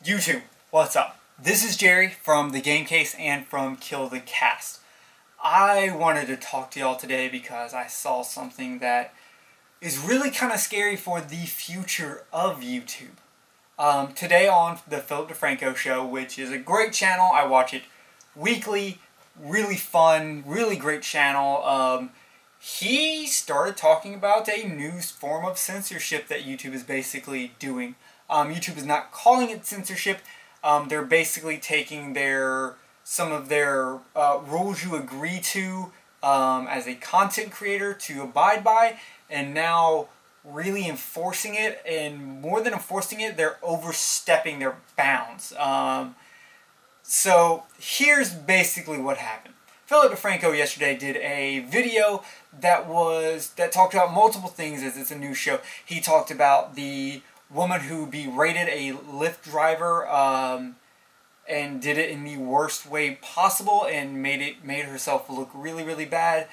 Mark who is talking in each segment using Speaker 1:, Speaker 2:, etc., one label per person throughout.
Speaker 1: YouTube, what's up? This is Jerry from The Game Case and from Kill the Cast. I wanted to talk to y'all today because I saw something that is really kind of scary for the future of YouTube. Today on the Philip DeFranco show, which is a great channel, I watch it weekly, really fun, really great channel. He started talking about a new form of censorship that YouTube is basically doing. YouTube is not calling it censorship. They're basically taking some of their rules you agree to as a content creator to abide by, and now really enforcing it. And more than enforcing it, they're overstepping their bounds. So here's basically what happened. Philip DeFranco yesterday did a video that talked about multiple things, as it's a new show. He talked about the woman who berated a Lyft driver and did it in the worst way possible and made herself look really, really bad.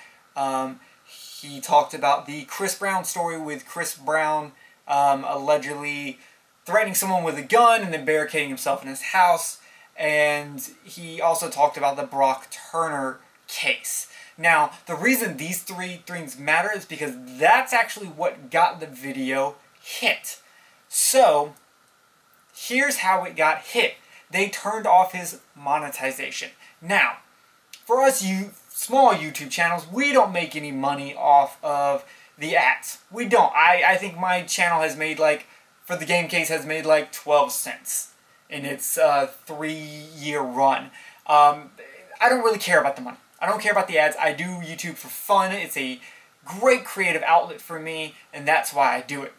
Speaker 1: He talked about the Chris Brown story with Chris Brown allegedly threatening someone with a gun and then barricading himself in his house. And he also talked about the Brock Turner case. Now, the reason these three things matter is because that's actually what got the video hit. So, here's how it got hit. They turned off his monetization. Now, for us small YouTube channels, we don't make any money off of the ads. We don't. I think my channel has made for the Game Case has made 12 cents in its 3-year run. I don't really care about the money. I don't care about the ads. I do YouTube for fun. It's a great creative outlet for me, and that's why I do it.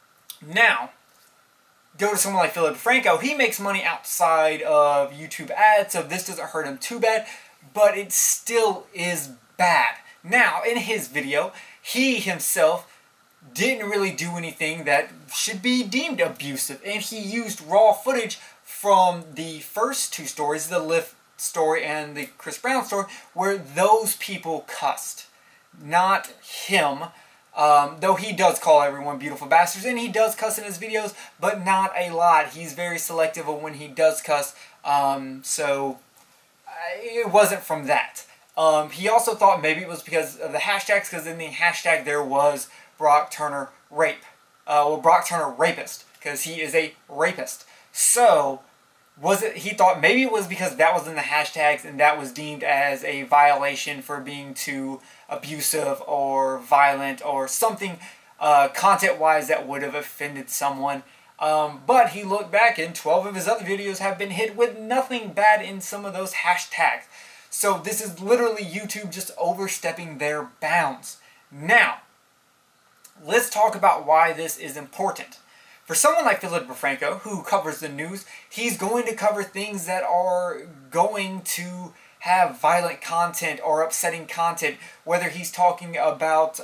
Speaker 1: Now, go to someone like Philip DeFranco. He makes money outside of YouTube ads, so this doesn't hurt him too bad, but it still is bad. Now, in his video, he himself didn't really do anything that should be deemed abusive, and he used raw footage from the first two stories, the Lyft story and the Chris Brown story, where those people cussed, not him. Though he does call everyone beautiful bastards, and he does cuss in his videos, but not a lot. He's very selective of when he does cuss, so it wasn't from that. He also thought maybe it was because of the hashtags, because in the hashtag there was Brock Turner rape. Brock Turner rapist, because he is a rapist. So, he thought maybe it was because that was in the hashtags and that was deemed as a violation for being too abusive or violent or something content-wise that would have offended someone. But he looked back and 12 of his other videos have been hit with nothing bad in some of those hashtags. So this is literally YouTube just overstepping their bounds. Now, let's talk about why this is important. For someone like Philip DeFranco, who covers the news, he's going to cover things that are going to have violent content or upsetting content, whether he's talking about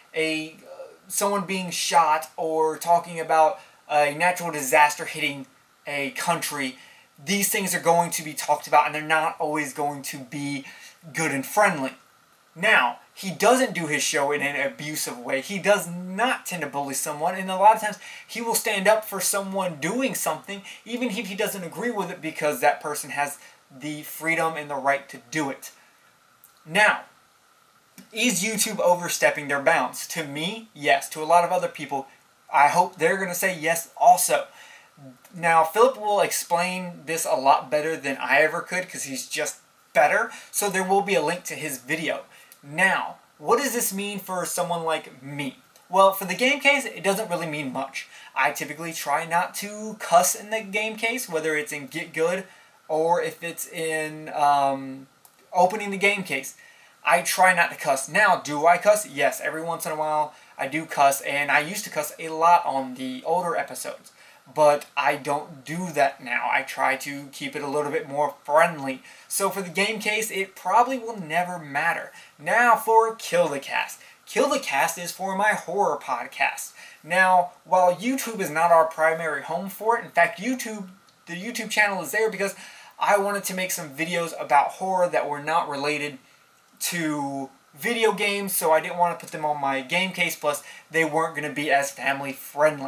Speaker 1: someone being shot or talking about a natural disaster hitting a country. These things are going to be talked about, and they're not always going to be good and friendly. Now, he doesn't do his show in an abusive way. He does not tend to bully someone, and a lot of times he will stand up for someone doing something, even if he doesn't agree with it, because that person has the freedom and the right to do it. Now, is YouTube overstepping their bounds? To me, yes. To a lot of other people, I hope they're going to say yes also. Now, Philip will explain this a lot better than I ever could, because he's just better, so there will be a link to his video. Now, what does this mean for someone like me? Well, for the Game Case, it doesn't really mean much. I typically try not to cuss in the Game Case, whether it's in Get Good or if it's in opening the Game Case. I try not to cuss. Now, do I cuss? Yes, every once in a while I do cuss, and I used to cuss a lot on the older episodes. But I don't do that now. I try to keep it a little bit more friendly. So for the Game Case, it probably will never matter. Now for Kill the Cast. Kill the Cast is for my horror podcast. Now, while YouTube is not our primary home for it, in fact, the YouTube channel is there because I wanted to make some videos about horror that were not related to video games, so I didn't want to put them on my Game Case, plus they weren't going to be as family friendly.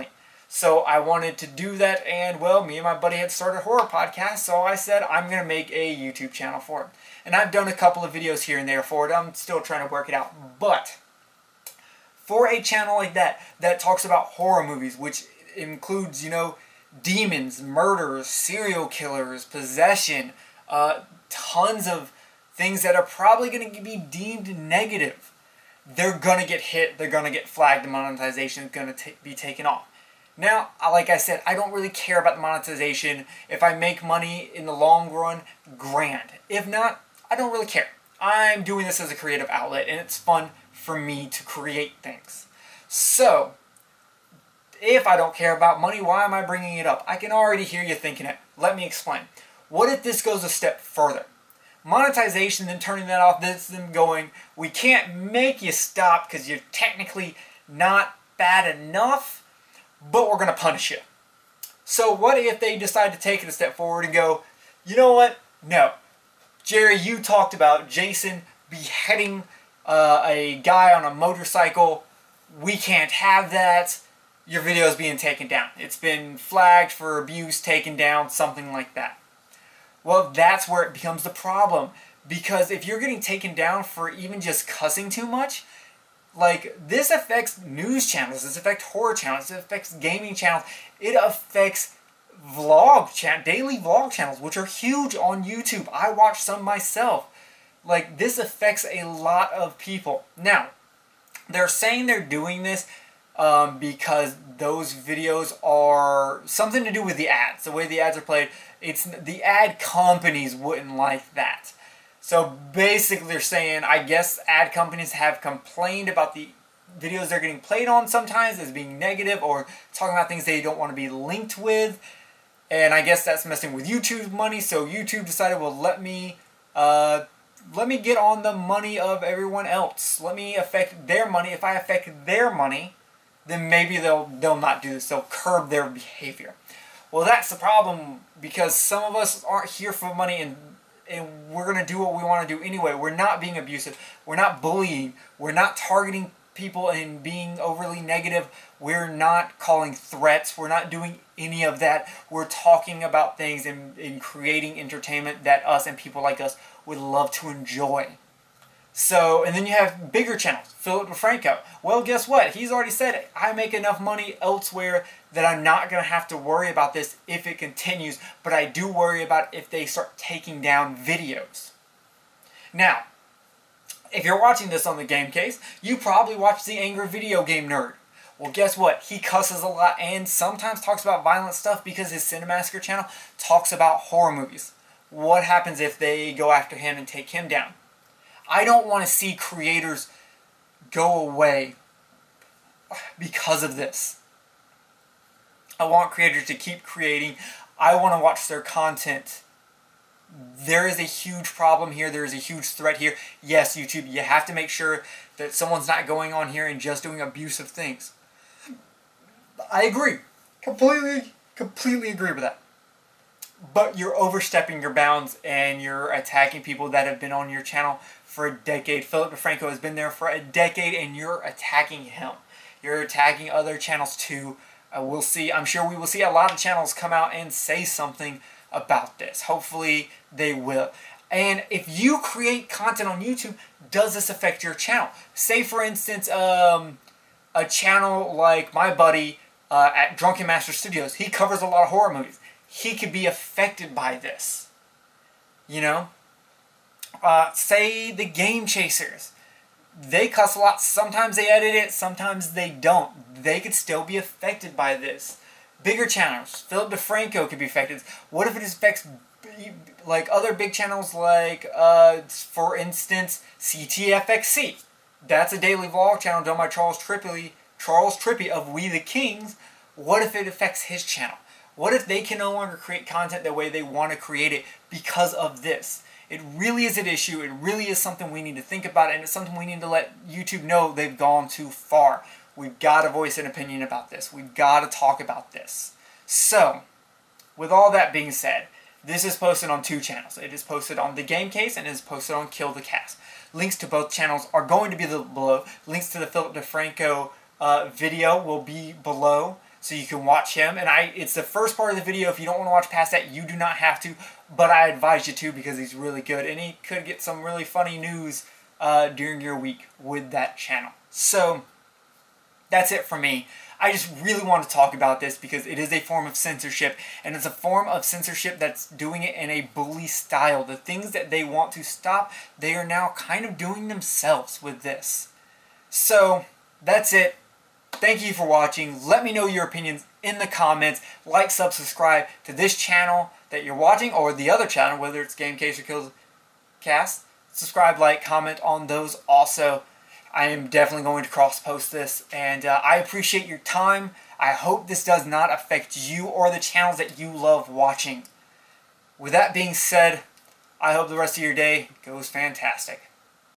Speaker 1: So I wanted to do that, and well, me and my buddy had started a horror podcast, so I said I'm going to make a YouTube channel for it. And I've done a couple of videos here and there for it. I'm still trying to work it out. But for a channel like that, that talks about horror movies, which includes, you know, demons, murders, serial killers, possession, tons of things that are probably going to be deemed negative, they're going to get hit, they're going to get flagged, the monetization is going to be taken off. Now, like I said, I don't really care about the monetization. If I make money in the long run, grand. If not, I don't really care. I'm doing this as a creative outlet, and it's fun for me to create things. So, if I don't care about money, why am I bringing it up? I can already hear you thinking it. Let me explain. What if this goes a step further? Monetization, then turning that off, this them going, we can't make you stop because you're technically not bad enough, but we're going to punish you. So what if they decide to take it a step forward and go, you know what? No. Jerry, you talked about Jason beheading a guy on a motorcycle. We can't have that. Your video is being taken down. It's been flagged for abuse, taken down, something like that. Well, that's where it becomes the problem. Because if you're getting taken down for even just cussing too much, like, this affects news channels, this affects horror channels, it affects gaming channels, it affects daily vlog channels, which are huge on YouTube. I watch some myself. Like, this affects a lot of people. Now, they're saying they're doing this because those videos are something to do with the ads, the way the ads are played. It's the ad companies wouldn't like that. So basically they're saying, I guess ad companies have complained about the videos they're getting played on sometimes as being negative or talking about things they don't want to be linked with. And I guess that's messing with YouTube's money, so YouTube decided, well, let me get on the money of everyone else. Let me affect their money. If I affect their money, then maybe they'll not do this. They'll curb their behavior. Well, that's the problem, because some of us aren't here for money, and we're going to do what we want to do anyway. We're not being abusive. We're not bullying. We're not targeting people and being overly negative. We're not calling threats. We're not doing any of that. We're talking about things and creating entertainment that us and people like us would love to enjoy. So, and then you have bigger channels, Philip DeFranco. Well, guess what? He's already said it. I make enough money elsewhere that I'm not going to have to worry about this if it continues, but I do worry about if they start taking down videos. Now, if you're watching this on the Game Case, you probably watch The Angry Video Game Nerd. Well, guess what? He cusses a lot and sometimes talks about violent stuff because his Cinemassacre channel talks about horror movies. What happens if they go after him and take him down? I don't want to see creators go away because of this. I want creators to keep creating. I want to watch their content. There is a huge problem here. There is a huge threat here. Yes, YouTube, you have to make sure that someone's not going on here and just doing abusive things. I agree. Completely agree with that. But you're overstepping your bounds and you're attacking people that have been on your channel for a decade. Philip DeFranco has been there for a decade and you're attacking him. You're attacking other channels too. We'll see. I'm sure we will see a lot of channels come out and say something about this. Hopefully they will. And if you create content on YouTube, does this affect your channel? Say for instance, a channel like my buddy at Drunken Master Studios. He covers a lot of horror movies. He could be affected by this. You know? Say the Game Chasers. They cuss a lot. Sometimes they edit it, sometimes they don't. They could still be affected by this. Bigger channels. Philip DeFranco could be affected. What if it affects like other big channels like, for instance, CTFXC? That's a daily vlog channel done by Charles Trippy of We the Kings. What if it affects his channel? What if they can no longer create content the way they want to create it because of this? It really is an issue. It really is something we need to think about, and it's something we need to let YouTube know they've gone too far. We've got to voice an opinion about this. We've got to talk about this. So, with all that being said, this is posted on 2 channels. It is posted on The Game Case and it is posted on Kill the Cast. Links to both channels are going to be below. Links to the Philip DeFranco video will be below. so you can watch him. And it's the first part of the video. If you don't want to watch past that, you do not have to, but I advise you to because he's really good, and he could get some really funny news during your week with that channel. So that's it for me. I just really want to talk about this because it is a form of censorship, and it's a form of censorship that's doing it in a bully style. The things that they want to stop, they are now kind of doing themselves with this. So that's it. Thank you for watching. Let me know your opinions in the comments. Like, subscribe to this channel that you're watching or the other channel, whether it's Game Case or Kills Cast. Subscribe, like, comment on those also. I am definitely going to cross-post this, and I appreciate your time. I hope this does not affect you or the channels that you love watching. With that being said, I hope the rest of your day goes fantastic.